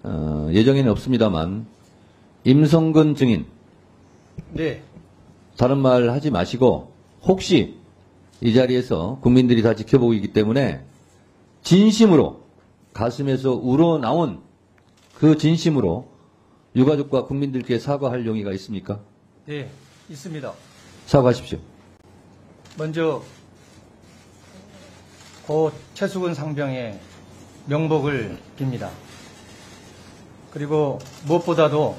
예정에는 없습니다만 임성근 증인 네, 다른 말 하지 마시고 혹시 이 자리에서 국민들이 다 지켜보고 있기 때문에 진심으로 가슴에서 우러나온 그 진심으로 유가족과 국민들께 사과할 용의가 있습니까? 네, 있습니다. 사과하십시오. 먼저 고 최수근 상병의 명복을 빕니다. 그리고 무엇보다도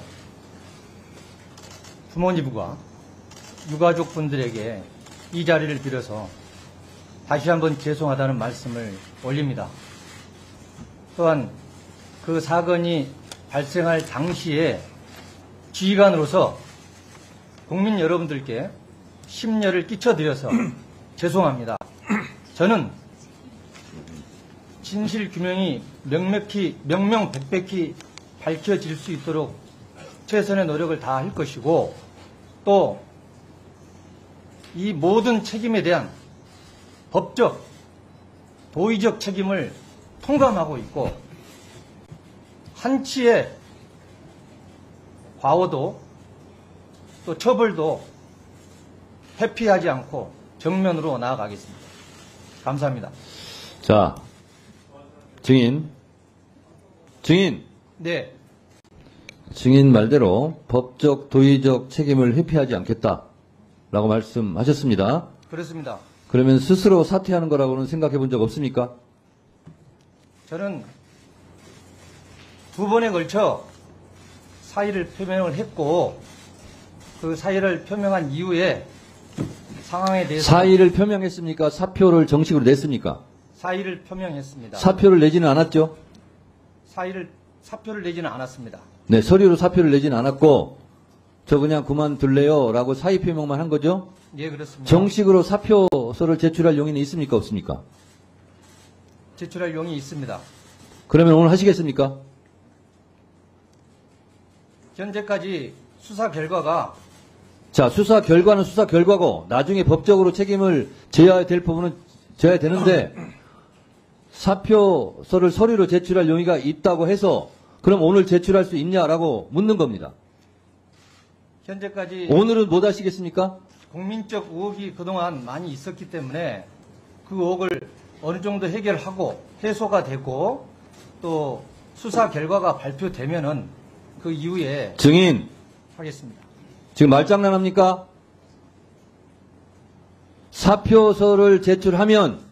부모님과 유가족 분들에게 이 자리를 빌어서 다시 한번 죄송하다는 말씀을 올립니다. 또한 그 사건이 발생할 당시에 지휘관으로서 국민 여러분들께 심려를 끼쳐드려서 죄송합니다. 저는 진실 규명이 명명백백히 밝혀질 수 있도록 최선의 노력을 다할 것이고 또 이 모든 책임에 대한 법적, 도의적 책임을 통감하고 있고 한치의 과오도 또 처벌도 회피하지 않고 정면으로 나아가겠습니다. 감사합니다. 자, 증인. 네, 증인 말대로 법적, 도의적 책임을 회피하지 않겠다라고 말씀하셨습니다. 그렇습니다. 그러면 스스로 사퇴하는 거라고는 생각해 본 적 없습니까? 저는 두 번에 걸쳐 사의를 표명을 했고 그 사의를 표명한 이후에 상황에 대해서 사의를 표명했습니까? 사표를 정식으로 냈습니까? 사의를 표명했습니다. 사표를 내지는 않았죠? 사표를 내지는 않았습니다. 네, 서류로 사표를 내지는 않았고 저 그냥 그만둘래요 라고 사의 표명만 한 거죠? 예, 그렇습니다. 정식으로 사표서를 제출할 용의는 있습니까? 없습니까? 제출할 용이 있습니다. 그러면 오늘 하시겠습니까? 현재까지 수사 결과가 자, 수사 결과는 수사 결과고 나중에 법적으로 책임을 져야 될 부분은 져야 되는데 사표서를 서류로 제출할 용의가 있다고 해서 그럼 오늘 제출할 수 있냐라고 묻는 겁니다. 현재까지 오늘은 못 하시겠습니까? 국민적 의혹이 그동안 많이 있었기 때문에 그 의혹을 어느 정도 해결하고 해소가 되고 또 수사 결과가 발표되면은 그 이후에 증인, 하겠습니다. 지금 말장난합니까? 사표서를 제출하면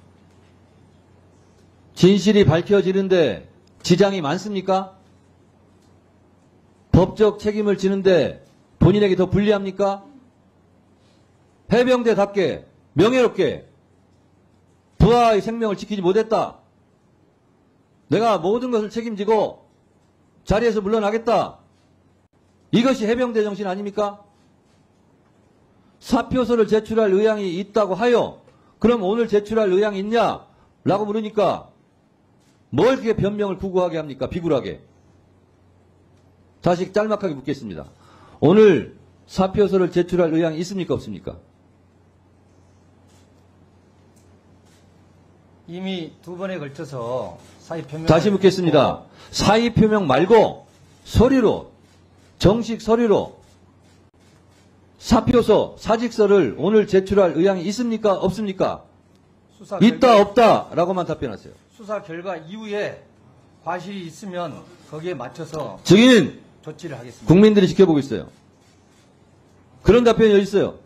진실이 밝혀지는데 지장이 많습니까? 법적 책임을 지는데 본인에게 더 불리합니까? 해병대답게 명예롭게 부하의 생명을 지키지 못했다. 내가 모든 것을 책임지고 자리에서 물러나겠다. 이것이 해병대 정신 아닙니까? 사표서를 제출할 의향이 있다고 하여 그럼 오늘 제출할 의향이 있냐? 라고 물으니까 뭘 그렇게 변명을 구구하게 합니까? 비굴하게. 다시 짤막하게 묻겠습니다. 오늘 사표서를 제출할 의향이 있습니까? 없습니까? 이미 두 번에 걸쳐서 사의 표명 다시 묻겠습니다. 사의 표명 말고 서류로 정식 서류로 사표서 사직서를 오늘 제출할 의향이 있습니까? 없습니까? 있다 없다 라고만 답변하세요. 수사 결과 이후에 과실이 있으면 거기에 맞춰서 증인 조치를 하겠습니다. 국민들이 지켜보고 있어요. 그런 답변이 어디 있어요?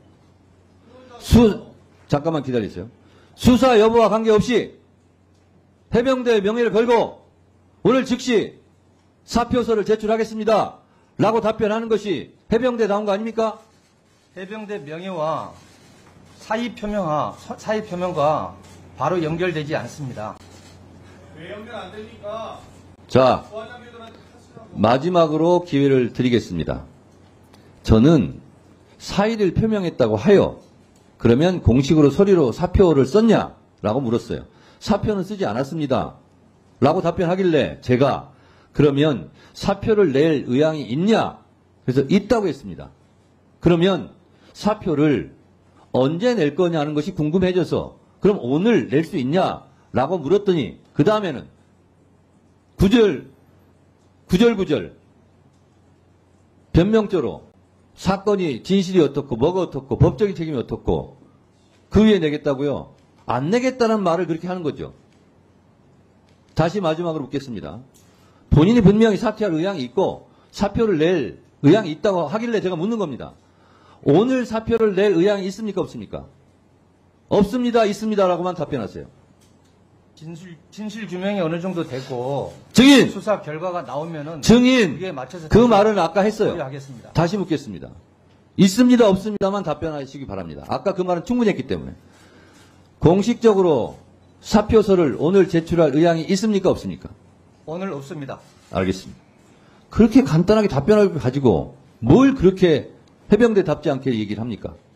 잠깐만 기다리세요. 수사 여부와 관계없이 해병대의 명예를 걸고 오늘 즉시 사표서를 제출하겠습니다. 라고 답변하는 것이 해병대다운 거 아닙니까? 해병대 명예와 사의 표명과 바로 연결되지 않습니다. 왜 연결 안 됩니까? 자, 부하장님들한테 하시라고. 마지막으로 기회를 드리겠습니다. 저는 사의를 표명했다고 하여 그러면 공식으로 서류로 사표를 썼냐? 라고 물었어요. 사표는 쓰지 않았습니다. 라고 답변하길래 제가 그러면 사표를 낼 의향이 있냐? 그래서 있다고 했습니다. 그러면 사표를 언제 낼 거냐 하는 것이 궁금해져서 그럼 오늘 낼 수 있냐? 라고 물었더니 그 다음에는 구절구절 변명조로 사건이 진실이 어떻고 뭐가 어떻고 법적인 책임이 어떻고 그 위에 내겠다고요? 안 내겠다는 말을 그렇게 하는 거죠. 다시 마지막으로 묻겠습니다. 본인이 분명히 사퇴할 의향이 있고 사표를 낼 의향이 있다고 하길래 제가 묻는 겁니다. 오늘 사표를 낼 의향이 있습니까 없습니까? 없습니다, 있습니다라고만 답변하세요. 진실 규명이 어느 정도 되고 증인! 수사 결과가 나오면은 증인! 그에 맞춰서 그 말은 아까 했어요. 하겠습니다. 다시 묻겠습니다. 있습니다, 없습니다만 답변하시기 바랍니다. 아까 그 말은 충분히 했기 때문에. 공식적으로 사표서를 오늘 제출할 의향이 있습니까, 없습니까? 오늘 없습니다. 알겠습니다. 그렇게 간단하게 답변을 가지고 뭘 그렇게 해병대답지 않게 얘기를 합니까?